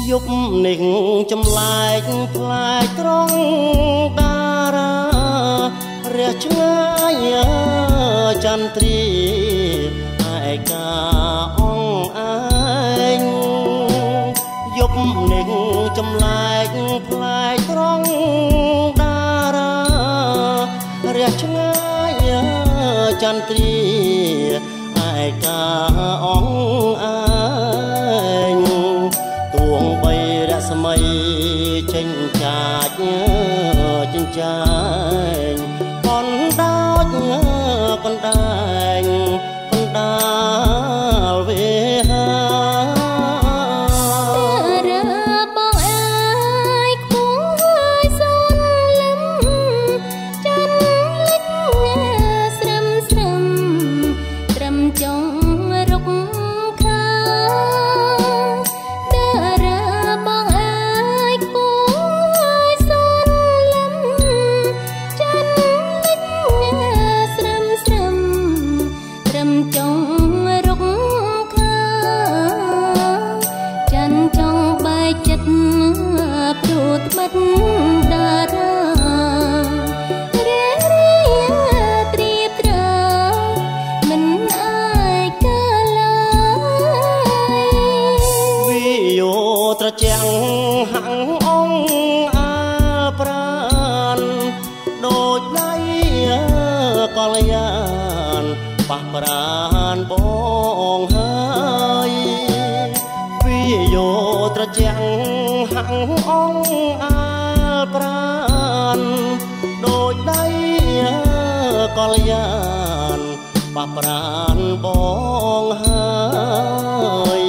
យប់នេះចម្លែកផ្លែត្រង់តារារះឆ្ងាយចន្ទ្រាឯកាអងឯងយប់នេះចម្លែកផ្លែត្រង់តារារះឆ្ងាយចន្ទ្រាឯកាអងឯងទួងបីរស្មីចេញចាចចិញ្ចាញកណ្ដោចកណ្ដែងកណ្ដាលវាហាត្រជាក់ហាំងអងអាប្រានដូចដៃកលយានប៉ះប្រានបងហើយវាយោត្រជាក់ហាំងអងអាប្រានដូចដៃកលយានប៉ះប្រានបងហើយ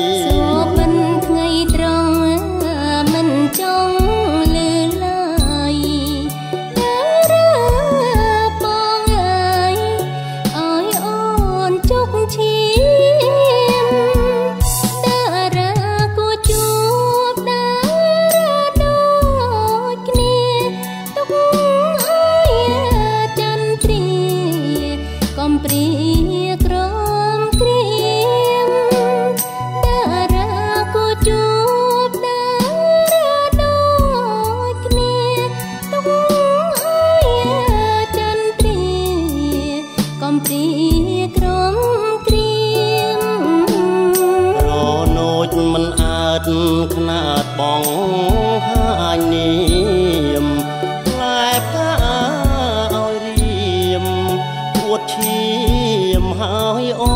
ខ្នាតបងហាញនាមផ្លែផ្កាឲ្យរៀមអួតឈាមហើយអូ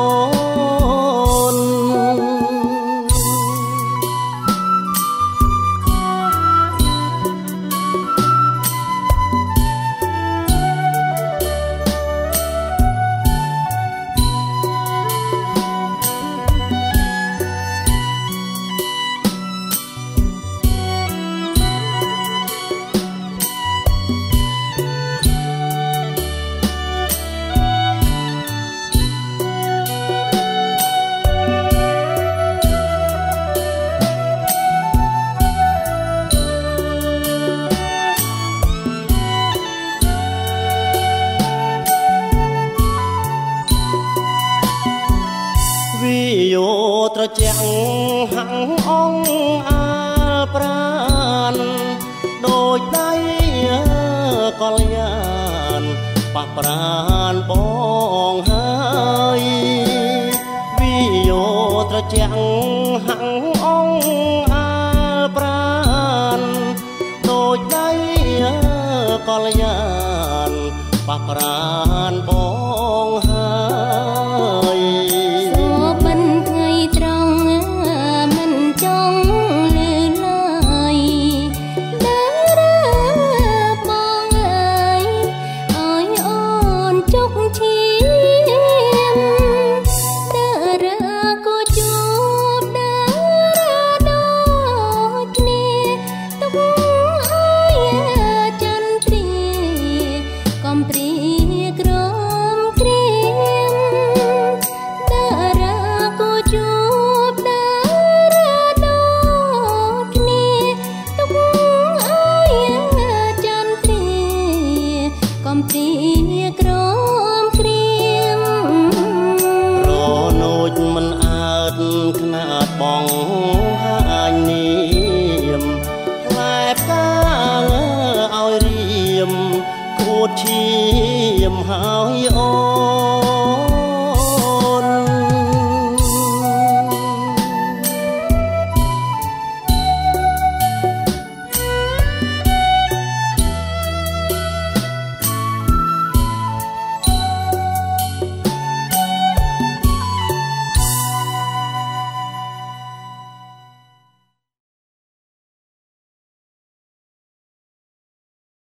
នវាយោត្រជាក់ហាំងអងអាប្រានដូចដៃកលយានប៉ះប្រានបងហើយវាយោត្រជាក់ហាំងអងអាប្រានដូចដៃកលយានប៉ះប្រានបងហើយកំព្រាក្រមហើយអូ